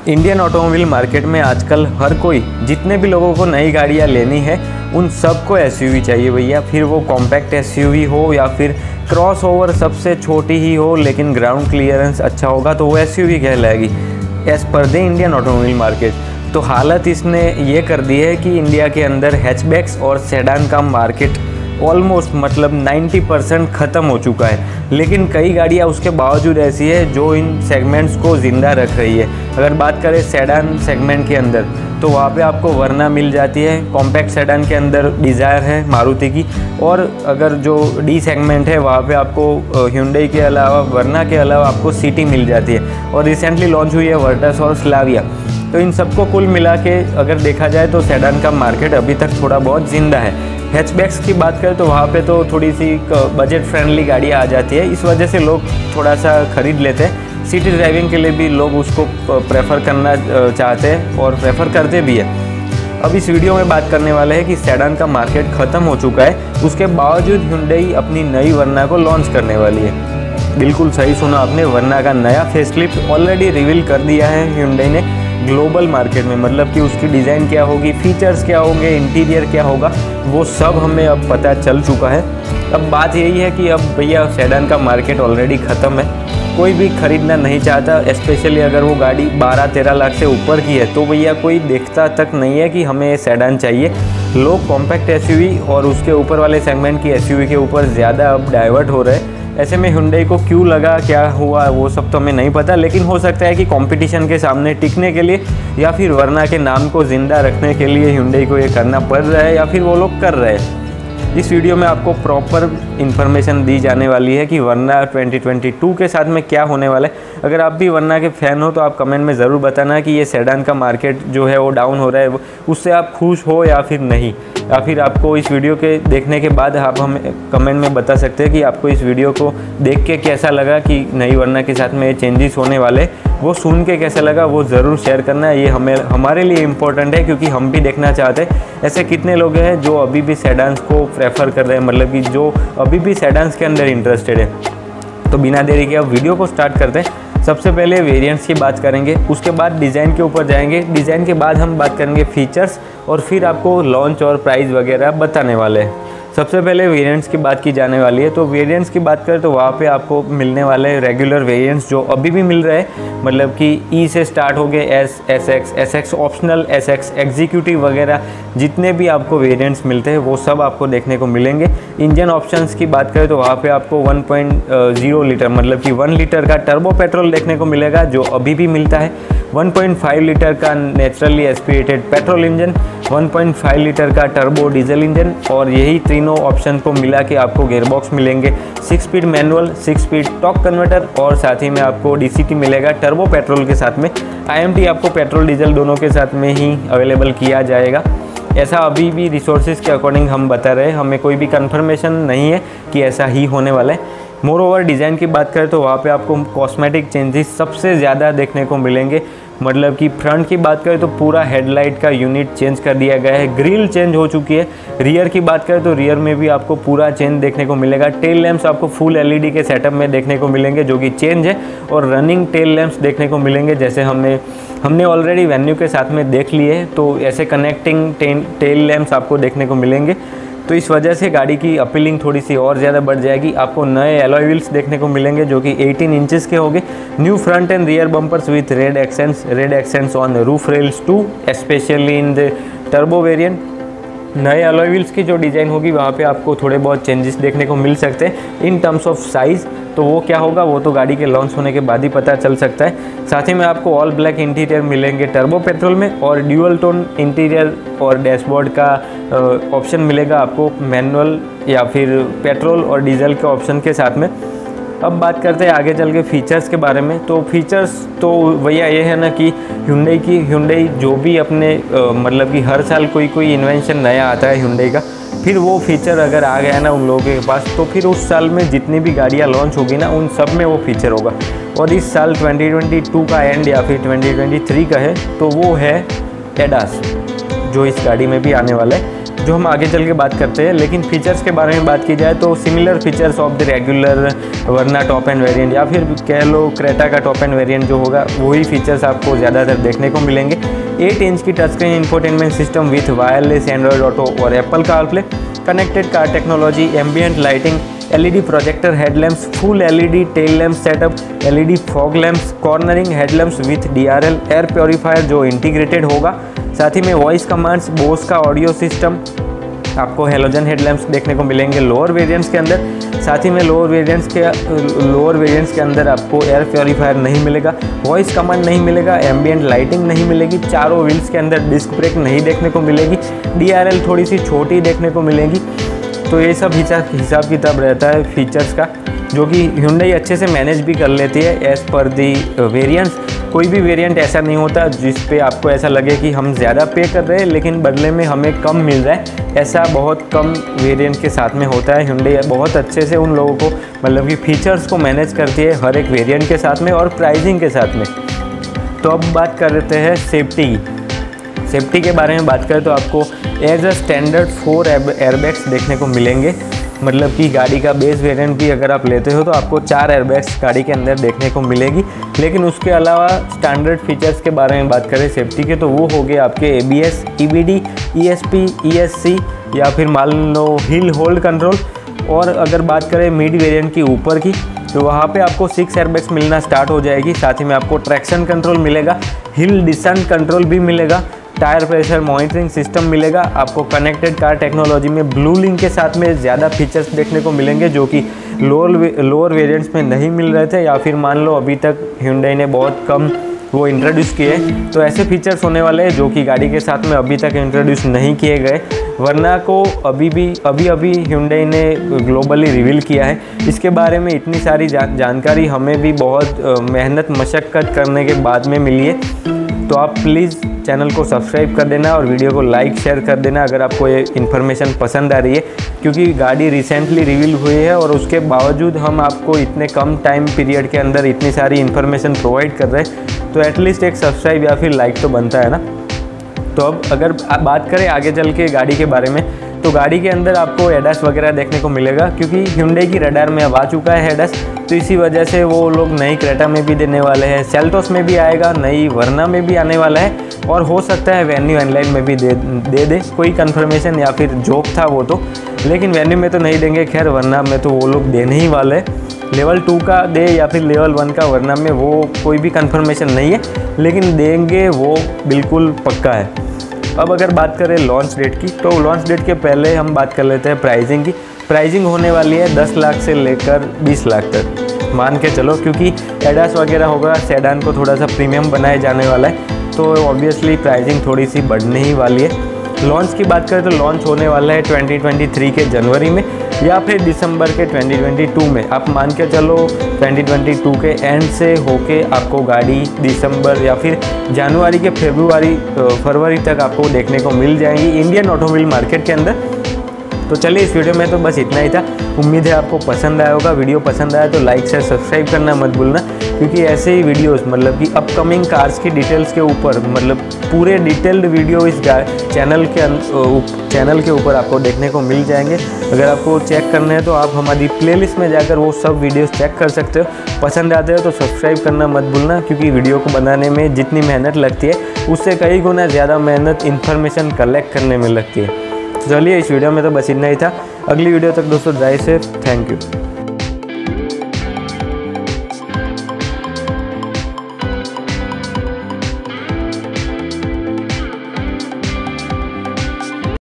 Indian automobile market में आजकल हर कोई, जितने भी लोगों को नई गाड़ियाँ लेनी है उन सबको एसयूवी चाहिए भैया। फिर वो कॉम्पैक्ट एसयूवी हो या फिर क्रॉस ओवर सबसे छोटी ही हो लेकिन ग्राउंड क्लियरेंस अच्छा होगा तो वो एसयूवी कहलाएगी as per the Indian automobile market. तो हालत इसने ये कर दी है कि इंडिया के अंदर हैचबैक्स और सेडान का मार्केट ऑलमोस्ट मतलब 90% ख़त्म हो चुका है। लेकिन कई गाड़ियाँ उसके बावजूद ऐसी है जो इन सेगमेंट्स को ज़िंदा रख रही है। अगर बात करें सेडान सेगमेंट के अंदर तो वहाँ पे आपको वर्ना मिल जाती है। कॉम्पैक्ट सेडान के अंदर डिज़ायर है मारुति की, और अगर जो डी सेगमेंट है वहाँ पे आपको ह्यूंडई के अलावा वर्ना के अलावा आपको सिटी मिल जाती है। और रिसेंटली लॉन्च हुई है वर्टस और स्लाविया। तो इन सबको कुल मिला के अगर देखा जाए तो सेडान का मार्केट अभी तक थोड़ा बहुत ज़िंदा है। हैचबैक्स की बात करें तो वहाँ पे तो थोड़ी सी बजट फ्रेंडली गाड़ियाँ आ जाती है, इस वजह से लोग थोड़ा सा ख़रीद लेते हैं। सिटी ड्राइविंग के लिए भी लोग उसको प्रेफर करना चाहते हैं और प्रेफर करते भी है। अब इस वीडियो में बात करने वाले हैं कि सेडान का मार्केट ख़त्म हो चुका है, उसके बावजूद ह्यूंडई अपनी नई वर्ना को लॉन्च करने वाली है। बिल्कुल सही सुना आपने, वर्ना का नया फेसलिफ्ट ऑलरेडी रिवील कर दिया है ह्यूंडई ने ग्लोबल मार्केट में। मतलब कि उसकी डिज़ाइन क्या होगी, फीचर्स क्या होंगे, इंटीरियर क्या होगा, वो सब हमें अब पता चल चुका है। अब बात यही है कि अब भैया सेडान का मार्केट ऑलरेडी ख़त्म है, कोई भी ख़रीदना नहीं चाहता। स्पेशली अगर वो गाड़ी 12-13 लाख से ऊपर की है तो भैया कोई देखता तक नहीं है कि हमें ये सेडान चाहिए। लोग कॉम्पैक्ट एसयूवी और उसके ऊपर वाले सेगमेंट की एसयूवी के ऊपर ज़्यादा अब डाइवर्ट हो रहे हैं। ऐसे में ह्यूंडई को क्यों लगा, क्या हुआ, वो सब तो हमें नहीं पता, लेकिन हो सकता है कि कंपटीशन के सामने टिकने के लिए या फिर वर्ना के नाम को ज़िंदा रखने के लिए ह्यूंडई को ये करना पड़ रहा है या फिर वो लोग कर रहे हैं। इस वीडियो में आपको प्रॉपर इन्फॉर्मेशन दी जाने वाली है कि वर्ना 2022 के साथ में क्या होने वाला है। अगर आप भी वर्ना के फ़ैन हो तो आप कमेंट में ज़रूर बताना कि ये सेडान का मार्केट जो है वो डाउन हो रहा है, उससे आप खुश हो या फिर नहीं। या फिर आपको इस वीडियो के देखने के बाद आप हमें कमेंट में बता सकते हैं कि आपको इस वीडियो को देख के कैसा लगा, कि नई वर्ना के साथ में ये चेंजेस होने वाले वो सुन के कैसा लगा, वो ज़रूर शेयर करना। ये हमारे लिए इम्पोर्टेंट है क्योंकि हम भी देखना चाहते हैं ऐसे कितने लोग हैं जो अभी भी सेडान्स को प्रेफर कर रहे हैं, मतलब कि जो अभी भी सेडान्स के अंदर इंटरेस्टेड है। तो बिना देरी के अब वीडियो को स्टार्ट करते हैं। सबसे पहले वेरिएंट्स की बात करेंगे, उसके बाद डिज़ाइन के ऊपर जाएंगे, डिज़ाइन के बाद हम बात करेंगे फीचर्स, और फिर आपको लॉन्च और प्राइस वगैरह बताने वाले हैं। सबसे पहले वेरिएंट्स की बात की जाने वाली है। तो वेरिएंट्स की बात करें तो वहाँ पे आपको मिलने वाले रेगुलर वेरिएंट्स जो अभी भी मिल रहे हैं, मतलब कि ई से स्टार्ट हो गए S, SX optional, SX executive वगैरह जितने भी आपको वेरिएंट्स मिलते हैं वो सब आपको देखने को मिलेंगे। इंजन ऑप्शंस की बात करें तो वहाँ पे आपको 1.0 लीटर मतलब कि 1 लीटर का टर्बो पेट्रोल देखने को मिलेगा जो अभी भी मिलता है, 1.5 लीटर का naturally aspirated petrol engine, 1.5 litre का टर्बो डीजल इंजन, और यही तीनों ऑप्शन को मिला के आपको गियरबॉक्स मिलेंगे, 6 speed manual, 6 speed torque converter, और साथ ही में आपको डीसीटी मिलेगा टर्बो पेट्रोल के साथ में। आईएमटी आपको पेट्रोल डीजल दोनों के साथ में ही अवेलेबल किया जाएगा। ऐसा अभी भी रिसोर्सेज के अकॉर्डिंग हम बता रहे हैं, हमें कोई भी कंफर्मेशन नहीं है कि ऐसा ही होने वाला है। मोर ओवर डिज़ाइन की बात करें तो वहाँ पे आपको कॉस्मेटिक चेंजेस सबसे ज़्यादा देखने को मिलेंगे। मतलब कि फ्रंट की बात करें तो पूरा हेडलाइट का यूनिट चेंज कर दिया गया है, ग्रिल चेंज हो चुकी है। रियर की बात करें तो रियर में भी आपको पूरा चेंज देखने को मिलेगा। टेल लैंप्स आपको फुल एलईडी के सेटअप में देखने को मिलेंगे जो कि चेंज है, और रनिंग टेल लैंप्स देखने को मिलेंगे जैसे हमने ऑलरेडी वेन्यू के साथ में देख लिए, तो ऐसे कनेक्टिंग टेल लैंप्स आपको देखने को मिलेंगे। तो इस वजह से गाड़ी की अपीलिंग थोड़ी सी और ज़्यादा बढ़ जाएगी। आपको नए एलॉय व्हील्स देखने को मिलेंगे जो कि 18 इंचेस के होंगे। New front end rear bumpers with red accents on roof rails too, specially in the turbo variant. नए एलॉय व्हील्स की जो डिज़ाइन होगी वहाँ पे आपको थोड़े बहुत चेंजेस देखने को मिल सकते हैं इन टर्म्स ऑफ साइज़। तो वो क्या होगा वो तो गाड़ी के लॉन्च होने के बाद ही पता चल सकता है। साथ ही में आपको ऑल ब्लैक इंटीरियर मिलेंगे टर्बो पेट्रोल में, और ड्यूअल टोन इंटीरियर और डैशबोर्ड का ऑप्शन मिलेगा आपको मैनुअल या फिर पेट्रोल और डीजल के ऑप्शन के साथ में। अब बात करते हैं आगे चल के फीचर्स के बारे में। तो फीचर्स तो भैया ये है ना कि ह्यूंडई जो भी अपने मतलब कि हर साल कोई इन्वेंशन नया आता है ह्यूंडई का, फिर वो फीचर अगर आ गया ना उन लोगों के पास तो फिर उस साल में जितनी भी गाड़ियाँ लॉन्च होगी ना उन सब में वो फीचर होगा। और इस साल 2022 का एंड या फिर 2023 का है तो वो है एडास, जो इस गाड़ी में भी आने वाला है। जो हम आगे चल के बात करते हैं। लेकिन फीचर्स के बारे में बात की जाए तो similar features of the regular Verna top end variant, या फिर कह लो क्रेटा का टॉप एंड वेरिएंट जो होगा वही फीचर्स आपको ज़्यादातर देखने को मिलेंगे। 8 इंच की touch screen infotainment system with wireless Android auto और Apple CarPlay, connected car technology, ambient lighting, LED projector headlamps, full LED tail lamp setup, LED fog lamps, cornering headlamps with DRL air purifier जो integrated होगा। साथ ही में voice commands, Bose का audio system, आपको halogen headlamps देखने को मिलेंगे लोअर वेरिएंट्स के अंदर। साथ ही में लोअर वेरिएंट्स के अंदर आपको एयर प्योरीफायर नहीं मिलेगा, वॉइस कमांड नहीं मिलेगा, एम्बियंट लाइटिंग नहीं मिलेगी, चारों व्हील्स के अंदर डिस्क ब्रेक नहीं देखने को मिलेगी, DRL थोड़ी सी छोटी देखने को मिलेगी। तो ये सब हिसाब किताब रहता है फीचर्स का, जो कि Hyundai अच्छे से मैनेज भी कर लेती है एज़ पर दी वेरिएंट्स। कोई भी वेरिएंट ऐसा नहीं होता जिस पे आपको ऐसा लगे कि हम ज़्यादा पे कर रहे हैं लेकिन बदले में हमें कम मिल रहा है। ऐसा बहुत कम वेरिएंट के साथ में होता है। Hyundai बहुत अच्छे से उन लोगों को मतलब कि फीचर्स को मैनेज करती है हर एक वेरिएंट के साथ में और प्राइसिंग के साथ में। तो अब बात कर लेते हैं सेफ्टी के बारे में बात करें तो आपको एज अ स्टैंडर्ड 4 एयरबैग्स देखने को मिलेंगे। मतलब कि गाड़ी का बेस वेरिएंट भी अगर आप लेते हो तो आपको 4 एयरबैग्स गाड़ी के अंदर देखने को मिलेगी। लेकिन उसके अलावा स्टैंडर्ड फीचर्स के बारे में बात करें सेफ्टी के तो वो हो गए आपके ABS, EBD, ESP, ESC या फिर मान लो हिल होल्ड कंट्रोल। और अगर बात करें मिड वेरिएंट की ऊपर की तो वहाँ पे आपको 6 एयरबैग्स मिलना स्टार्ट हो जाएगी। साथ ही में आपको ट्रैक्शन कंट्रोल मिलेगा, हिल डिसेंट कंट्रोल भी मिलेगा, टायर प्रेशर मॉनिटरिंग सिस्टम मिलेगा। आपको कनेक्टेड कार टेक्नोलॉजी में ब्लू लिंक के साथ में ज़्यादा फीचर्स देखने को मिलेंगे जो कि लोअर वेरिएंट्स में नहीं मिल रहे थे, या फिर मान लो अभी तक Hyundai ने बहुत कम वो इंट्रोड्यूस किए। तो ऐसे फीचर्स होने वाले हैं जो कि गाड़ी के साथ में अभी तक इंट्रोड्यूस नहीं किए गए, वरना को अभी Hyundai ने ग्लोबली रिवील किया है। इसके बारे में इतनी सारी जानकारी हमें भी बहुत मेहनत मशक्क़त करने के बाद में मिली है। तो आप प्लीज़ चैनल को सब्सक्राइब कर देना और वीडियो को लाइक शेयर कर देना अगर आपको ये इन्फॉर्मेशन पसंद आ रही है, क्योंकि गाड़ी रिसेंटली रिवील हुई है और उसके बावजूद हम आपको इतने कम टाइम पीरियड के अंदर इतनी सारी इन्फॉर्मेशन प्रोवाइड कर रहे हैं। तो एटलीस्ट एक सब्सक्राइब या फिर लाइक तो बनता है ना। तो अब अगर बात करें आगे चल के गाड़ी के बारे में तो गाड़ी के अंदर आपको ADAS वगैरह देखने को मिलेगा, क्योंकि Hyundai की रडार में अब आ चुका है ADAS। तो इसी वजह से वो लोग नई क्रेटा में भी देने वाले हैं, सेल्टोस में भी आएगा, नई वर्ना में भी आने वाला है और हो सकता है वेन्यू एनलाइन में भी दे कोई कंफर्मेशन या फिर जोक था वो तो, लेकिन वेन्यू में तो नहीं देंगे। खैर वर्ना में तो वो लोग देने ही वाले हैं। लेवल 2 का दे या फिर लेवल 1 का वर्ना में वो कोई भी कंफर्मेशन नहीं है, लेकिन देंगे वो बिल्कुल पक्का है। अब अगर बात करें लॉन्च डेट की तो लॉन्च डेट के पहले हम बात कर लेते हैं प्राइसिंग की। प्राइसिंग होने वाली है 10 लाख से लेकर 20 लाख तक मान के चलो, क्योंकि ADAS वगैरह होगा, सेडान को थोड़ा सा प्रीमियम बनाया जाने वाला है तो ऑब्वियसली प्राइसिंग थोड़ी सी बढ़ने ही वाली है। लॉन्च की बात करें तो लॉन्च होने वाला है 2023 के जनवरी में या फिर दिसंबर के 2022 में। आप मान के चलो 2022 के एंड से होके आपको गाड़ी दिसंबर या फिर जनवरी के फरवरी तक आपको देखने को मिल जाएंगी इंडियन ऑटोमोबाइल मार्केट के अंदर। तो चलिए इस वीडियो में तो बस इतना ही था। उम्मीद है आपको पसंद आया होगा। वीडियो पसंद आया तो लाइक शेयर सब्सक्राइब करना मत भूलना, क्योंकि ऐसे ही वीडियोस मतलब कि अपकमिंग कार्स की डिटेल्स के ऊपर मतलब पूरे डिटेल्ड वीडियो इस चैनल के ऊपर आपको देखने को मिल जाएंगे। अगर आपको चेक करने हैं तो आप हमारी प्लेलिस्ट में जाकर वो सब वीडियोस चेक कर सकते हो। पसंद आते हो तो सब्सक्राइब करना मत भूलना, क्योंकि वीडियो को बनाने में जितनी मेहनत लगती है उससे कई गुना ज़्यादा मेहनत इन्फॉर्मेशन कलेक्ट करने में लगती है। चलिए इस वीडियो में तो बस इतना ही था। अगली वीडियो तक दोस्तों ड्राइव सेफ। Thank you.